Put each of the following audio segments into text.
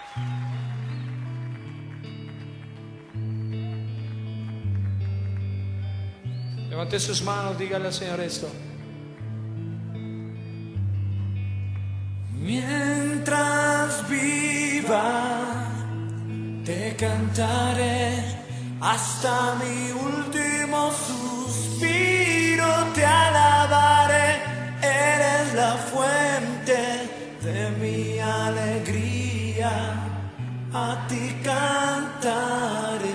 Levante sus manos, dígale al Señor esto. Mientras viva, te cantaré hasta mi último suspiro, te alabaré. Eres la fuente de mi alegría, a ti cantaré.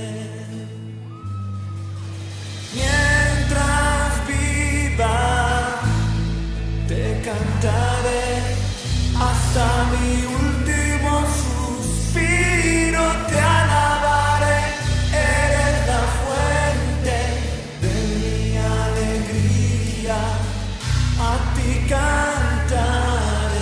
Mientras viva, te cantaré hasta mi último suspiro, te alabaré. Eres la fuente de mi alegría, a ti cantaré.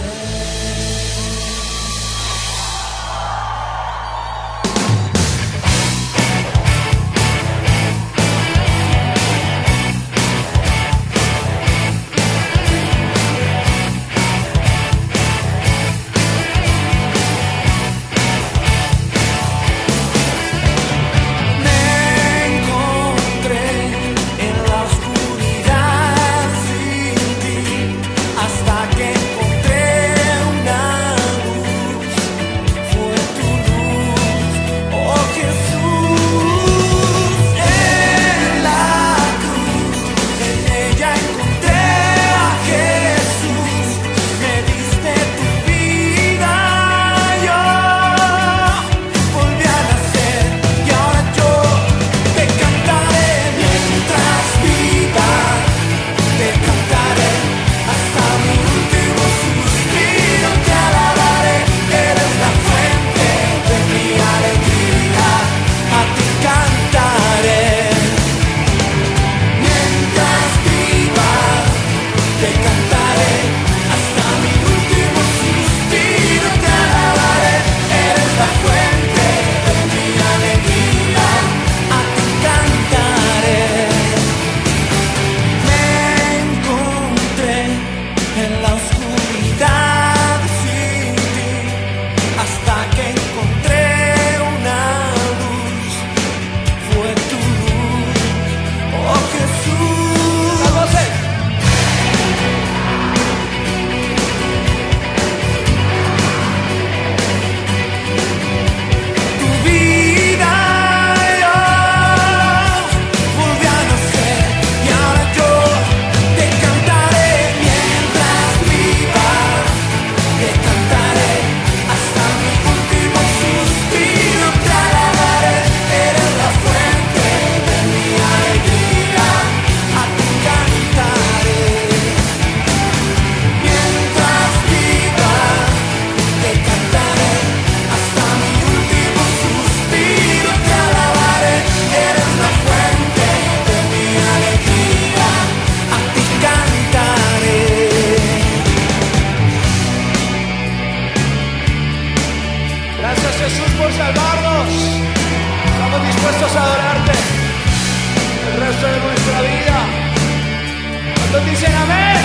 Jesús por salvarnos. Estamos dispuestos a adorarte el resto de nuestra vida. ¿Cuántos dicen amén?